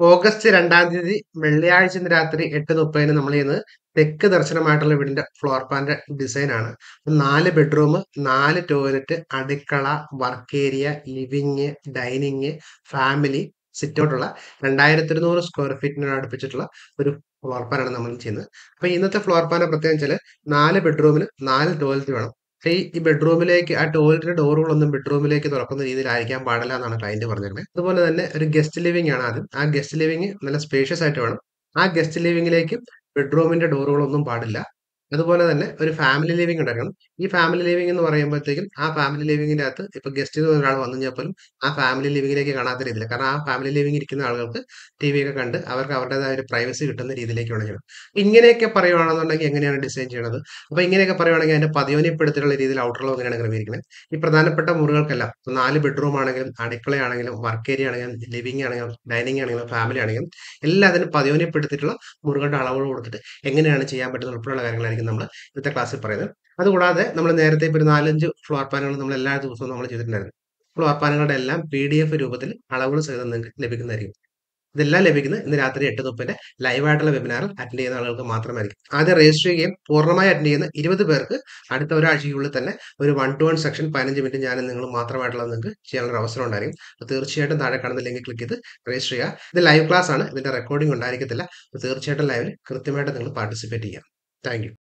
August 2-ാം തീയതി വെള്ളിയാഴ്ച ഇന്ന് രാത്രി 8:30 നമ്മൾ ചെയ്യുന്നത് തെക്ക് ദർശനമായിട്ടുള്ള വീടിന്റെ ഫ്ലോർ പ്ലാന്റെ ഡിസൈൻ ആണ്. 4 ബെഡ്റൂം, 4 ടോയ്ലറ്റ്, അടുക്കള, work area, living, dining, family, സിറ്റ് ഔട്ടുള്ള 2100 സ്ക്വയർ ഫീറ്റിനോട് അടുപ്പിച്ചിട്ടുള്ള ഒരു ഫ്ലോർ പ്ലാനാണ് നമ്മൾ ചെയ്യുന്നത്. അപ്പൊ ഇന്നത്തെ ഫ്ലോർ പ്ലാന്റെ പ്രത്യേകം വെച്ചാൽ 4 ബെഡ്റൂമിന് 4 ടോയ്ലറ്റ് വേണം. പക്ഷേ ഈ ബെഡ്റൂമിലേക്ക് ആ ടോയ്ലറ്റിന്റെ ഡോറുകളൊന്നും ബെഡ്റൂമിലേക്ക് തുറക്കുന്ന രീതിയിലായിരിക്കാൻ പാടില്ല എന്നാണ് ക്ലയന്റ് പറഞ്ഞിരുന്നത്. അതുപോലെ തന്നെ ഒരു ഗസ്റ്റ് ലിവിംഗ് ആണ് ആദ്യം. ആ ഗസ്റ്റ് ലിവിംഗ് നല്ല സ്പേഷ്യസ് ആയിട്ട് വേണം. ആ ഗസ്റ്റ് ലിവിംഗിലേക്ക് ബെഡ്റൂമിന്റെ ഡോറുകളൊന്നും പാടില്ല. അതുപോലെ തന്നെ ഒരു ഫാമിലി ലിവിംഗ് ഉണ്ടാക്കണം. ഈ ഫാമിലി ലിവിംഗ് എന്ന് പറയുമ്പോഴത്തേക്കും ആ ഫാമിലി ലിവിംഗിന്റെ അകത്ത് ഇപ്പൊ ഗസ്റ്റ് ഒരാൾ വന്നു കഴിഞ്ഞാൽ പോലും ആ ഫാമിലി ലിവിംഗിലേക്ക് കാണാത്ത രീതിയിൽ, കാരണം ആ ഫാമിലി ലിവിംഗ് ഇരിക്കുന്ന ആളുകൾക്ക് ടി ഒക്കെ കണ്ട് അവർക്ക് അവരുടേതായ ഒരു പ്രൈവസി കിട്ടുന്ന രീതിയിലേക്ക് വേണം ചെയ്യണം. ഇങ്ങനെയൊക്കെ പറയുവാണെന്നുണ്ടെങ്കിൽ എങ്ങനെയാണ് ഡിസൈൻ ചെയ്യണത്? അപ്പൊ ഇങ്ങനെയൊക്കെ പറയുവാണെങ്കിൽ അതിന്റെ പതിയോനിപ്പെടുത്തിയുള്ള രീതിയിൽ ഔട്ടർ ലോ എങ്ങനെയാണ് ക്രമീകരിക്കുന്നത്? ഈ പ്രധാനപ്പെട്ട മുറികൾക്കെല്ലാം 4 ബെഡ്റൂം ആണെങ്കിലും അടുക്കളയാണെങ്കിലും വർക്ക് ഏരിയ ആണെങ്കിലും ലിവിംഗ് ആണെങ്കിലും ഡൈനിങ് ആണെങ്കിലും ഫാമിലി ആണെങ്കിലും എല്ലാത്തിനും പതിയോനിപ്പെടുത്തിയിട്ടുള്ള മുറികളുടെ അളവുകൾ കൊടുത്തിട്ട് എങ്ങനെയാണ് ചെയ്യാൻ പറ്റുന്ന ഉൾപ്പെടെയുള്ള കാര്യങ്ങളായിരിക്കും നമ്മൾ ഇന്നത്തെ ക്ലാസ്സിൽ പറയുന്നത്. അതുകൂടാതെ നമ്മൾ നേരത്തെ ഇപ്പോൾ ഒരു 4-5 ഫ്ലോർ പ്ലാനുകൾ നമ്മൾ എല്ലാ ദിവസവും നമ്മൾ ചെയ്തിട്ടുണ്ടായിരുന്നു. ഫ്ലോർ പ്ലാനുകളുടെ എല്ലാം PDF രൂപത്തിൽ അളവുകൾ സഹിതം നിങ്ങൾക്ക് ലഭിക്കുന്നതായിരിക്കും. ഇതെല്ലാം ലഭിക്കുന്നത് ഇന്ന് രാത്രി 8:30 ലൈവായിട്ടുള്ള വെബിനാറിൽ അറ്റൻഡ് ചെയ്യുന്ന ആളുകൾക്ക് മാത്രമായിരിക്കും. ആദ്യം രജിസ്റ്റർ ചെയ്യുകയും പൂർണ്ണമായി അറ്റൻഡ് ചെയ്യുന്ന 20 പേർക്ക് അടുത്ത ഒരാഴ്ചയ്ക്കുള്ളിൽ തന്നെ ഒരു 1-to-1 സെക്ഷൻ 15 മിനിറ്റ് ഞാനും നിങ്ങൾ മാത്രമായിട്ടുള്ള നിങ്ങൾക്ക് ചെയ്യാനുള്ള ഒരു അവസരം ഉണ്ടായിരിക്കും. അപ്പോൾ തീർച്ചയായിട്ടും താഴെ കാണുന്ന ലിങ്കിൽ ക്ലിക്ക് ചെയ്ത് രജിസ്റ്റർ ചെയ്യുക. ഇത് ലൈവ് ക്ലാസ് ആണ്. ഇതിന്റെ റെക്കോർഡിംഗ് ഉണ്ടായിരിക്കത്തില്ല. അപ്പോൾ തീർച്ചയായിട്ടും ലൈവിൽ കൃത്യമായിട്ട് നിങ്ങൾ പാർട്ടിസിപ്പേറ്റ് ചെയ്യുക. Thank U.